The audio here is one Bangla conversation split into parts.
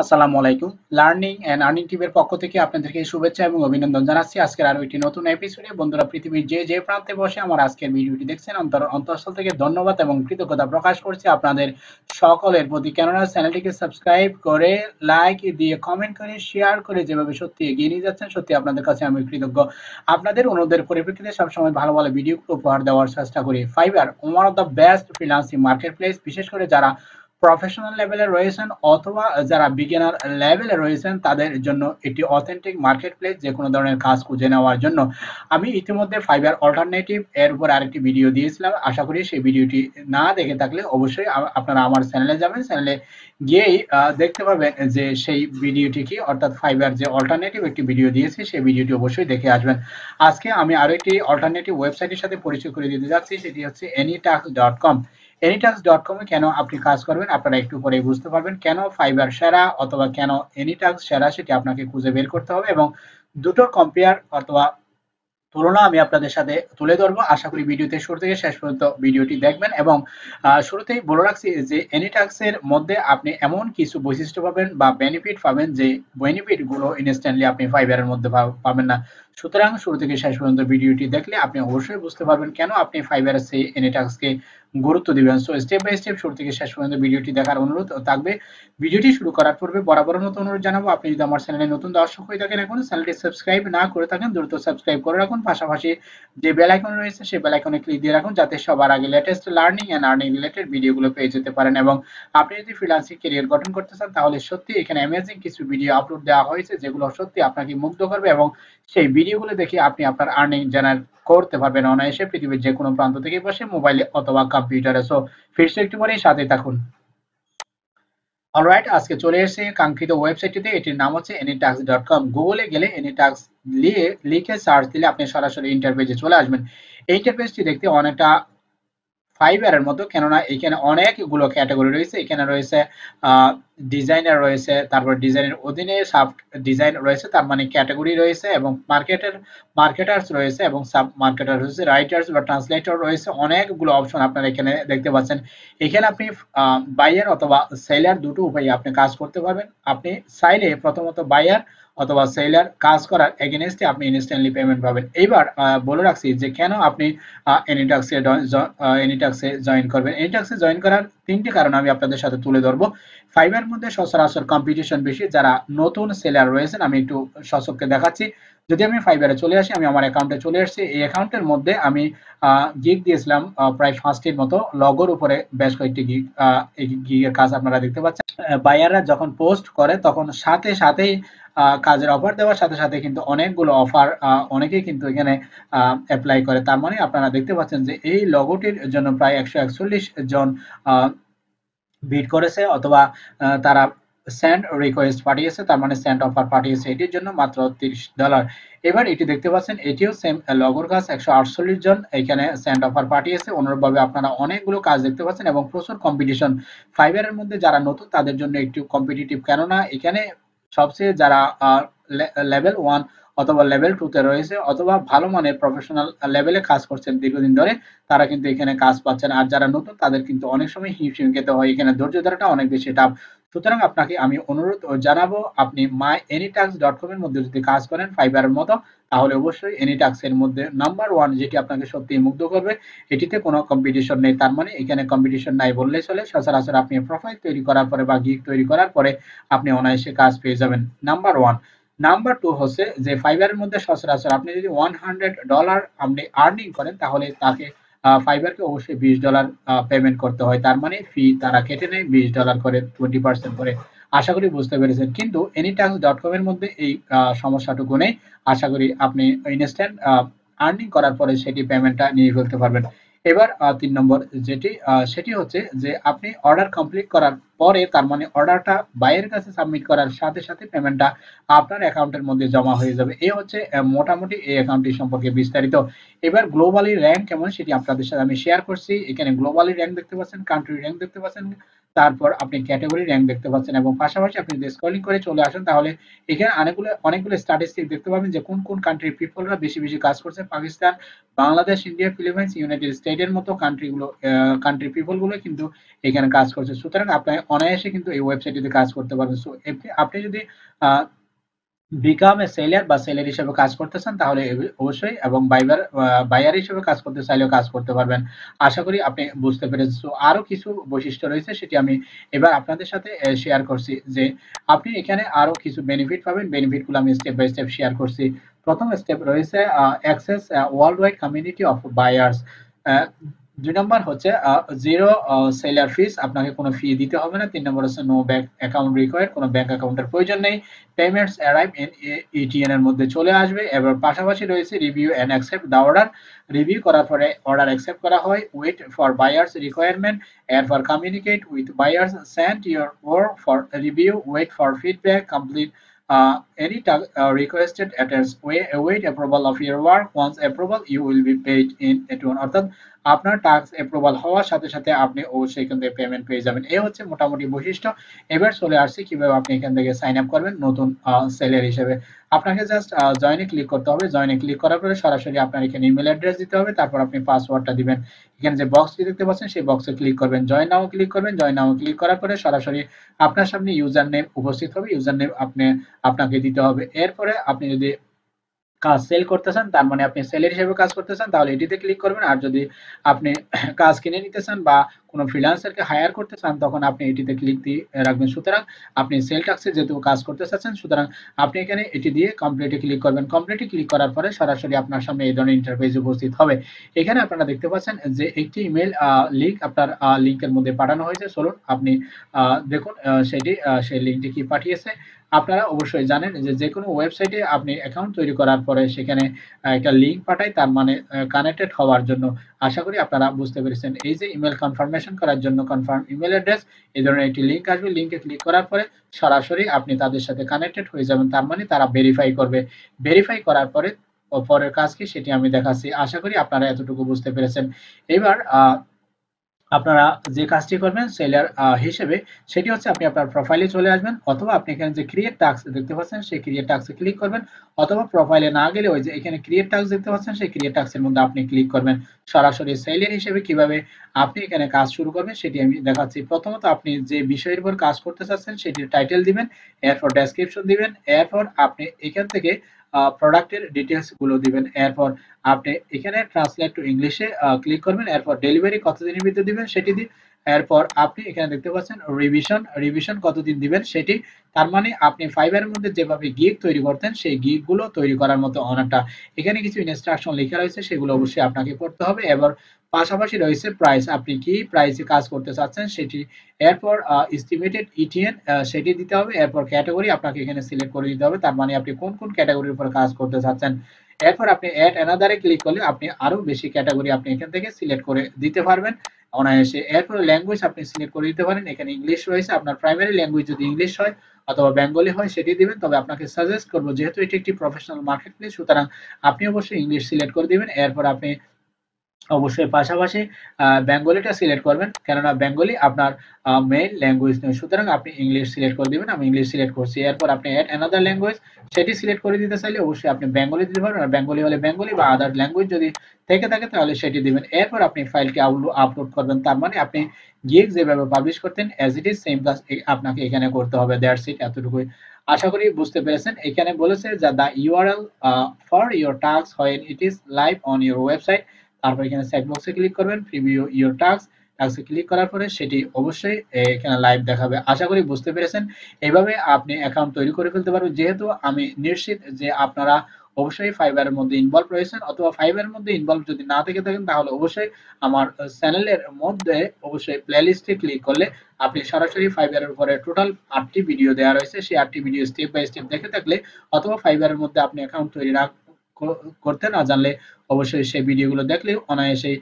আসসালামু আলাইকুম। লার্নিং এন্ড আর্নিং টিমের পক্ষ থেকে আপনাদেরকে শুভেচ্ছা এবং অভিনন্দন জানাচ্ছি। আজকের আরো একটি নতুন এপিসোডে বন্ধুরা পৃথিবীর যে প্রান্তে বসে আমার আজকের ভিডিওটি দেখছেন অন্তঃস্থল থেকে ধন্যবাদ এবং কৃতজ্ঞতা প্রকাশ করছি আপনাদের সকলের প্রতি। কেননা চ্যানেলটিকে সাবস্ক্রাইব করে, লাইক দিয়ে, কমেন্ট করে, শেয়ার করে যেভাবে সত্যি এগিয়ে নিয়ে যাচ্ছেন, সত্যি আপনাদের কাছে আমি কৃতজ্ঞ। আপনাদের অনুরোধের পরিপ্রেক্ষিতে সবসময় ভালো ভালো ভিডিও উপহার দেওয়ার চেষ্টা করি। Fiverr one of the best freelancing market place, বিশেষ করে যারা প্রফেশনাল লেভেলে রয়েছেন অথবা যারা বিগিনার লেভেলে রয়েছেন তাদের জন্য এটি অথেন্টিক মার্কেট প্লেস যে কোনো ধরনের কাজ খুঁজে নেওয়ার জন্য। আমি ইতিমধ্যে ফাইবার অল্টারনেটিভ এর উপর আরেকটি ভিডিও দিয়েছিলাম। আশা করি সেই ভিডিওটি না দেখে থাকলে অবশ্যই আপনারা আমার চ্যানেলে যাবেন, চ্যানেলে গিয়েই দেখতে পাবেন যে সেই ভিডিওটি কি, অর্থাৎ ফাইবার যে অল্টারনেটিভ একটি ভিডিও দিয়েছি সেই ভিডিওটি অবশ্যই দেখে আসবেন। আজকে আমি আরো একটি অল্টারনেটিভ ওয়েবসাইটের সাথে পরিচয় করে দিতে যাচ্ছি, সেটি হচ্ছে anytask.com। anytask.com এ কেন আপনি কাজ করবেন আপনারা একটু পরে বুঝতে পারবেন। কেন ফাইবার সেরা অথবা কেন anytask সেরা সেটি আপনাকে খুঁজে বের করতে হবে এবং দুটোর কম্পেয়ার অথবা তুলনা আমি আপনাদের সাথে তুলে ধরবো। আশা করি ভিডিওতে শুরু থেকে শেষ পর্যন্ত ভিডিওটি দেখবেন এবং শুরুতেই বলে রাখছি যে anytask এর মধ্যে আপনি এমন কিছু বৈশিষ্ট্য পাবেন বা বেনিফিট পাবেন যে বেনিফিট গুলো ইনস্ট্যান্টলি আপনি ফাইবারের মধ্যে পাবেন না। সুতরাং শুরু থেকে শেষ পর্যন্ত ভিডিওটি দেখলে আপনি অবশ্যই বুঝতে পারবেন কেন আপনি ফাইবারের সেই anytask কে গুরুত্ব দিবেন। সো স্টেপ বাই স্টেপ শুরু থেকে শেষ পর্যন্ত ভিডিওটি দেখার অনুরোধ থাকবে। ভিডিওটি শুরু করার পূর্বে বরাবর মতো অনুরোধ জানাবো, আপনি যদি আমার চ্যানেলে নতুন দর্শক হয়ে থাকেন, এখন চ্যানেলটি সাবস্ক্রাইব না করে থাকেন দ্রুত সাবস্ক্রাইব করে রাখুন। পাশাপাশি যে বেল আইকন রয়েছে সেই বেল আইকনে ক্লিক দিয়ে রাখুন যাতে সবার আগে latest learning and earning related ভিডিওগুলো পেয়ে যেতে পারেন। এবং আপনি যদি ফ্রিল্যান্সিং ক্যারিয়ার গঠন করতে চান তাহলে সত্যি এখানে অ্যামেজিং কিছু ভিডিও আপলোড দেওয়া হয়েছে যেগুলো সত্যি আপনাকে মুগ্ধ করবে এবং সেই ভিডিওগুলো দেখে আপনি আপনার আর্নিং জেনারেট করতে পারবেন অনায়াসে পৃথিবীর যে কোনো প্রান্ত থেকে বসে, মোবাইলে অথবা কম্পিউটারে। সো ফিরছে একটু পরেই, সাথে থাকুন। অলরাইট, আজকে চলে এসেছে কাঙ্ক্ষিত ওয়েবসাইটটিতে। এটির নাম হচ্ছে anytask.com। গুগলে গেলে anytask লিখে সার্চ দিলে আপনি সরাসরি ইন্টারপেজে চলে আসবেন। এই ইন্টারপেজটি দেখতে অনেকটা ফাইবারের মতো, কেননা এখানে অনেকগুলো ক্যাটাগরি রয়েছে। এখানে রয়েছে ডিজাইনার রয়েছে, তারপর ডিজাইনের অধীনে সাব ডিজাইন রয়েছে, তার মানে ক্যাটাগরি রয়েছে, এবং মার্কেটার্স রয়েছে, এবং সাব মার্কেটার রয়েছে, রাইটার্স বা ট্রান্সলেটর রয়েছে। অনেকগুলো অপশন আপনারা এখানে দেখতে পাচ্ছেন। এখানে আপনি বাইয়ার অথবা সেলার দুটো উপায়ে আপনি কাজ করতে পারবেন। আপনি চাইলে প্রথমত বাইয়ার অথবা সেলার কাজ করার এগেইনস্টে আপনি ইনস্ট্যান্টলি পেমেন্ট পাবেন। এইবার বলে রাখছি যে কেন আপনি anytask-এ জয়েন করবেন। anytask-এ জয়েন করার তিনটি কারণ আমি আপনাদের সাথে তুলে ধরবো। ফাইবার মধ্যে সচরাচর কম্পিটিশন বেশি। যারা নতুন সেলার রয়েছেন, আমি একটু সচককে দেখাচ্ছি। যদি আমি ফাইবারে চলে আসি, আমি আমার অ্যাকাউন্টে চলে আসছি। এই অ্যাকাউন্টের মধ্যে আমি গিগ দিয়েছিলাম প্রায় 5টির মতো। লগোর উপরে বেশ কয়েকটি গিগের কাজ আপনারা দেখতে পাচ্ছেন। বায়াররা যখন পোস্ট করে তখন সাথে সাথেই কাজের অফার দেওয়ার সাথে সাথে কিন্তু অনেকগুলো অফার অনেকেই কিন্তু এখানে অ্যাপ্লাই করে। তার মানে আপনারা দেখতে পাচ্ছেন যে এই লগোটির জন্য প্রায় 141 জন বিড করেছে অথবা তারা সেন্ড রিকোয়েস্ট পাঠিয়েছে, তার মানে সেন্ড অফার পাঠিয়েছে। এটির জন্য মাত্র $30। এবার এটি দেখতে পাচ্ছেন, এটিও সেম লগোর কাজ, 148 জন এখানে সেন্ড অফার পাঠিয়েছে। অনুরূপভাবে আপনারা অনেকগুলো কাজ দেখতে পাচ্ছেন এবং প্রচুর কম্পিটিশন। ফাইবারের মধ্যে যারা নতুন তাদের জন্য একটু কম্পিটিটিভ, কেননা এখানে সবচেয়ে যারা লেভেল 1 অথবা লেভেল 2 তে রয়েছে অথবা ভালো মানের প্রফেশনাল লেভেলে কাজ করছেন দীর্ঘদিন ধরে, তারা কিন্তু এখানে কাজ পাচ্ছেন। আর যারা নতুন তাদের কিন্তু অনেক সময় হিমশিম খেতে হয়, এখানে ধৈর্য ধরাটা অনেক বেশি টাফ। সুতরাং আপনাকে আমি অনুরোধ জানাবো, আপনি anytask.com এর মধ্যে যদি কাজ করেন ফাইবারের মতো, তাহলে অবশ্যই anytask এর মধ্যে নাম্বার 1 যেটি আপনাকে সত্যি মুগ্ধ করবে, এটিতে কোনো কম্পিটিশন নেই। তার মানে এখানে কম্পিটিশন নাই বললেই চলে। সচরাচর আপনি প্রোফাইল তৈরি করার পরে বা গিগ তৈরি করার পরে আপনি অনায়াসে কাজ পেয়ে যাবেন। নাম্বার 1। নাম্বার 2 হচ্ছে যে ফাইবারের মধ্যে সচরাচর আপনি যদি $100 আপনি আর্নিং করেন তাহলে তাকে ফাইবারকে অবশ্যই $20 পেমেন্ট করতে হয়। তার মানে ফি তারা কেটে নেয় $20 করে, 20% করে। আশা করি বুঝতে পেরেছেন। কিন্তু anytask.com এর মধ্যে এই সমস্যাটুকু নেই। আশা করি আপনি ইনস্ট্যান্ট আর্নিং করার পরে সেটি পেমেন্টটা নিয়ে ফেলতে পারবেন। এবার 3 নম্বর যেটি সেটি হচ্ছে যে আপনি অর্ডার কমপ্লিট করার পরে, তার মানে অর্ডারটা বাইরের কাছে সাবমিট করার সাথে সাথে পেমেন্টটা আপনার অ্যাকাউন্টের মধ্যে জমা হয়ে যাবে। এই হচ্ছে মোটামুটি এই অ্যাকাউন্টটি সম্পর্কে বিস্তারিত। এবার গ্লোবালি র্যাঙ্ক কেমন সেটি আপনাদের সাথে আমি শেয়ার করছি। এখানে গ্লোবালি র্যাঙ্ক দেখতে পাচ্ছেন, কান্ট্রি র্যাঙ্ক দেখতে পাচ্ছেন, তারপর আপনি ক্যাটাগরি র্যাঙ্ক দেখতে পাচ্ছেন এবং পাশাপাশি আপনি যদি স্ক্রলিং করে চলে আসেন তাহলে এখানে অনেকগুলো স্ট্যাটিস্টিক দেখতে পাবেন যে কোন কোন কান্ট্রির পিপলরা বেশি বেশি কাজ করছে। Pakistan, Bangladesh, India, Philippines, United স্টেটের মতো কান্ট্রির পিপলগুলো কিন্তু এখানে কাজ করছে। সুতরাং আপনি অনায়াসে কিন্তু এই ওয়েবসাইটটিতে কাজ করতে পারবেন। সো আপনি যদি বিকাম এ সেলার বা সেলার হিসেবে কাজ করতে চান তাহলে অবশ্যই, এবং বায়ার হিসেবে কাজ করতে চাইলেও কাজ করতে পারবেন। আশা করি আপনি বুঝতে পেরেছেন। তো আরো কিছু বৈশিষ্ট্য রয়েছে, সেটি আমি এবার আপনাদের সাথে শেয়ার করছি যে আপনি এখানে আরো কিছু বেনিফিট পাবেন। বেনিফিটগুলো আমি স্টেপ বাই স্টেপ শেয়ার করছি। প্রথম স্টেপ রয়েছে access world wide community of buyers. 2 নম্বর হচ্ছে জিরো সেলার ফিস, আপনাকে কোনো ফি দিতে হবে না। 3 নম্বর হচ্ছে নো ব্যাংক অ্যাকাউন্ট রিকোয়ার্ড, কোনো ব্যাংক অ্যাকাউন্টের প্রয়োজন নেই। পেমেন্টস অ্যারাইভ ইন ইটিএন এর মধ্যে চলে আসবে। এবার পাশাপাশি রয়েছে review and accept the order. Review করার পরে অর্ডার অ্যাকসেপ্ট করা হয়। ওয়েট ফর বায়ার্স রিকোয়ারমেন্ট, এরপর communicate with buyers, send your work for review, wait for feedback, complete any requested attempts, await approval of your work. Once approval, you will be paid in advance. অর্থাৎ আপনার টাস্ক অ্যাপ্রুভাল হওয়ার সাথে সাথে আপনি অবশ্যই এখান থেকে পেমেন্ট পেয়ে যাবেন। এই হচ্ছে মোটামুটি বৈশিষ্ট্য। এবার চলে আসছি কিভাবে আপনি এখান থেকে সাইন আপ করবেন নতুন সেলার হিসেবে। আপনাকে জাস্ট জয়েনে ক্লিক করতে হবে। জয়েনে ক্লিক করার পরে সরাসরি আপনার এখানে ইমেল অ্যাড্রেস দিতে হবে, তারপর আপনি পাসওয়ার্ডটা দিবেন। এখানে যে বক্সটি দেখতে পাচ্ছেন সেই বক্সে ক্লিক করবেন, জয়েন নাও ক্লিক করবেন। জয়েন নাও ক্লিক করার পরে সরাসরি আপনার সামনে ইউজার নেম উপস্থিত হবে। ইউজার নেম আপনাকে দিতে হবে। এরপরে আপনি যদি কাজ সেল করতে চান, তার মানে আপনি সেলের হিসেবে কাজ করতে চান, তাহলে এটিতে ক্লিক করবেন। আর যদি আপনি কাজ কিনে নিতে চান বা কোনো ফ্রিল্যান্সারকে হায়ার করতে চান, তখন আপনি এটিতে ক্লিক দিয়ে রাখবেন। সুতরাং আপনি সেল টাস্কে যেহেতু কাজ করতে চাচ্ছেন, সুতরাং আপনি এখানে এটি দিয়ে কমপ্লিটে ক্লিক করবেন। কমপ্লিটে ক্লিক করার পরে সরাসরি আপনার সামনে এই ধরনের ইন্টারফেস উপস্থিত হবে। এখানে আপনারা দেখতে পাচ্ছেন যে একটি ইমেল লিংক আপনার লিংকের মধ্যে পাঠানো হয়েছে। চলুন আপনি দেখুন সেই লিংকটি কি পাঠিয়েছে। আপনারা অবশ্যই জানেন যে কোনো ওয়েবসাইটে আপনি অ্যাকাউন্ট তৈরি করার পরে সেখানে একটা লিংক পাঠায়, তার মানে কানেক্টেড হওয়ার জন্য। আশা করি আপনারা বুঝতে পেরেছেন। এই যে ইমেল কনফার্মেশন করার জন্য কনফার্ম ইমেল অ্যাড্রেস, এই ধরনের একটি লিংক আসবে। লিংকে ক্লিক করার পরে সরাসরি আপনি তাদের সাথে কানেক্টেড হয়ে যাবেন, তার মানে তারা ভেরিফাই করবে। ভেরিফাই করার পরে পরের কাজ কি সেটি আমি দেখাচ্ছি। আশা করি আপনারা এতটুকু বুঝতে পেরেছেন। এবার আপনারা যে কাজটি করবেন সেলার হিসেবে, সেটি হচ্ছে আপনি আপনার প্রোফাইলে চলে আসবেন, অথবা আপনি এখানে যে ক্রিয়েট টাস্ক দেখতে পাচ্ছেন সেই ক্রিয়েট টাস্কে ক্লিক করবেন, অথবা প্রোফাইলে না গেলে ওই যে এখানে ক্রিয়েট টাস্ক দেখতে পাচ্ছেন সেই ক্রিয়েট টাস্কের মধ্যে আপনি ক্লিক করবেন। সরাসরি সেলার হিসেবে কিভাবে আপনি এখানে কাজ শুরু করবেন সেটি আমি দেখাচ্ছি। প্রথমত আপনি যে বিষয়ের উপর কাজ করতে চাচ্ছেন সেটির টাইটেল দিবেন, এরপর ডেসক্রিপশন দিবেন, এরপর আপনি এখান থেকে প্রোডাক্টের ডিটেলস গুলো দিবেন। এরপর আপনি এখানে ট্রান্সলেট টু ইংলিশে ক্লিক করবেন। এরপর ডেলিভারি কতদিনের ভিতরে দিবেন সেটি দিন। এরপর আপনি এখানে দেখতে পাচ্ছেন রিভিশন কতদিন দিবেন সেটি। তার মানে আপনি ফাইবারের মধ্যে যেভাবে গিগ তৈরি করতেন সেই গিগ গুলো তৈরি করার মতো অনেকটা এখানে কিছু ইনস্ট্রাকশন লেখা রয়েছে, সেগুলো অবশ্যই আপনাকে পড়তে হবে। এবার পাশাপাশি রয়েছে প্রাইস, আপনি কি প্রাইসে কাজ করতে চাচ্ছেন সেটি। এরপর এস্টিমেটেড ইটিএন সেটি দিতে হবে। এরপর ক্যাটাগরি আপনাকে এখানে সিলেক্ট করে দিতে হবে, তার মানে আপনি কোন কোন ক্যাটাগরির উপর কাজ করতে চাচ্ছেন। এরপর আপনি অ্যাড অ্যানাদারে ক্লিক করলে আপনি আরো বেশি ক্যাটাগরি আপনি এখান থেকে সিলেক্ট করে দিতে পারবেন অনায়াসে। এরপর ল্যাঙ্গুয়েজ আপনি সিলেক্ট করে দিতে পারেন। এখানে ইংলিশ রয়েছে, আপনার প্রাইমারি ল্যাঙ্গুয়েজ যদি ইংলিশ হয় অথবা বেঙ্গলি হয় সেটি দিবেন। তবে আপনাকে সাজেস্ট করব, যেহেতু এটি একটি প্রফেশনাল মার্কেট প্লেস, সুতরাং আপনি অবশ্যই ইংলিশ সিলেক্ট করে দিবেন। এরপর আপনি অবশ্যই পাশাপাশি বেঙ্গলিটা সিলেক্ট করবেন, কেননা বেঙ্গলি আপনার মেইন ল্যাঙ্গুয়েজ নয়। সুতরাং আপনি ইংলিশ সিলেক্ট করে দিবেন। আমি ইংলিশ সিলেক্ট করছি। এরপর আপনি অ্যাড অ্যানাদার ল্যাঙ্গুয়েজ সেটি সিলেক্ট করে দিতে চাইলে অবশ্যই আপনি বেঙ্গলি দিতে পারবেন, আর বেঙ্গলি হলে বেঙ্গলি বা আদার ল্যাঙ্গুয়েজ যদি থেকে থাকে তাহলে সেটি দিবেন। এরপর আপনি ফাইলটি আপলোড করবেন, তার মানে আপনি গিগ যেভাবে পাবলিশ করতেন অ্যাজ ইট ইজ সেম কাজ আপনাকে এখানে করতে হবে। দ্যাটস ইট, এতটুকুই। আশা করি বুঝতে পেরেছেন। এখানে বলেছে যে the URL for your task when it is live on your website. তারপর এখানে চেক বক্সে ক্লিক করবেন, প্রিভিউ ইওর টাস্কে ক্লিক করার পরে সেটি অবশ্যই এখানে লাইভ দেখাবে। আশা করি বুঝতে পেরেছেন। এইভাবে আপনি অ্যাকাউন্ট তৈরি করে ফেলতে পারবেন। যেহেতু আমি নিশ্চিত যে আপনারা অবশ্যই ফাইবারের মধ্যে ইনভলভ রয়েছেন, অথবা ফাইবারের মধ্যে ইনভলভ যদি না থেকে থাকেন তাহলে অবশ্যই আমার চ্যানেলের মধ্যে অবশ্যই প্লেলিস্টে ক্লিক করলে আপনি সরাসরি ফাইবারের উপরে টোটাল 8টি ভিডিও দেওয়া রয়েছে। সেই 8টি ভিডিও স্টেপ বাই স্টেপ দেখে থাকলে, অথবা ফাইবারের মধ্যে আপনি অ্যাকাউন্ট তৈরি করতে না জানলে অবশ্যই সেই ভিডিওগুলো দেখলে অনায়াসেই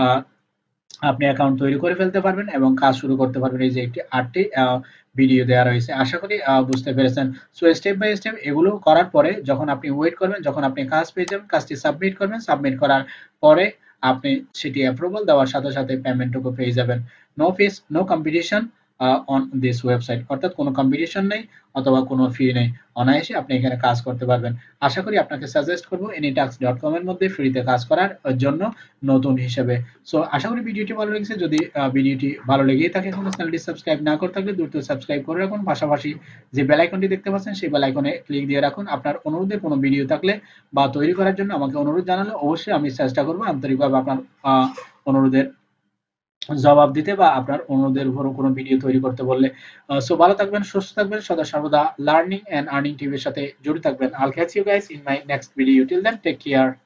আপনি অ্যাকাউন্ট তৈরি করে ফেলতে পারবেন এবং কাজ শুরু করতে পারবেন। এই যে একটি 8টি ভিডিও দেওয়া রয়েছে, আশা করি বুঝতে পেরেছেন। সো স্টেপ বাই স্টেপ এগুলো করার পরে যখন আপনি ওয়েট করবেন, যখন আপনি কাজ পেয়ে যাবেন, কাজটি সাবমিট করবেন। সাবমিট করার পরে আপনি সেটি অ্যাপ্রুভাল দেওয়ার সাথে সাথে পেমেন্টটুকু পেয়ে যাবেন। No fees, no competition, on this website, অর্থাৎ কোনো কম্পিটিশন নেই অথবা কোনো ফি নেই, অনায়াসে আপনি এখানে কাজ করতে পারবেন। আশা করি আপনাকে সাজেস্ট করব anytask.com এর মধ্যে ফ্রিতে কাজ করার জন্য নতুন হিসেবে। সো আশা করি ভিডিওটি ভালো লেগেছে। যদি ভিডিওটি ভালো লেগেই থাকে এখনো চ্যানেলটি সাবস্ক্রাইব না করে থাকলে দ্রুত সাবস্ক্রাইব করে রাখুন, পাশাপাশি যে বেল আইকনটি দেখতে পাচ্ছেন সেই বেল আইকনে ক্লিক দিয়ে রাখুন। আপনার অনুরোধে কোনো ভিডিও থাকলে বা তৈরি করার জন্য আমাকে অনুরোধ জানালে অবশ্যই আমি চেষ্টা করব আন্তরিকভাবে আপনার অনুরোধের জবাব দিতে বা আপনার অনুরোধের উপর কোনো ভিডিও তৈরি করতে বললে। সো ভালো থাকবেন, সুস্থ থাকবেন, সদা সর্বদা লার্নিং এন্ড আর্নিং টিভির সাথে জড়িত থাকবেন। I'll catch you guys in my next video. Till then, take care.